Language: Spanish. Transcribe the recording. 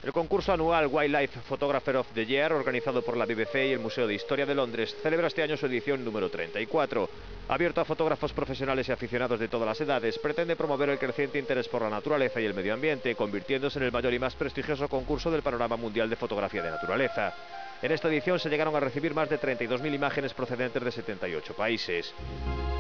El concurso anual Wildlife Photographer of the Year, organizado por la BBC y el Museo de Historia de Londres, celebra este año su edición número 34. Abierto a fotógrafos profesionales y aficionados de todas las edades, pretende promover el creciente interés por la naturaleza y el medio ambiente, convirtiéndose en el mayor y más prestigioso concurso del panorama mundial de fotografía de naturaleza. En esta edición se llegaron a recibir más de 32.000 imágenes procedentes de 78 países.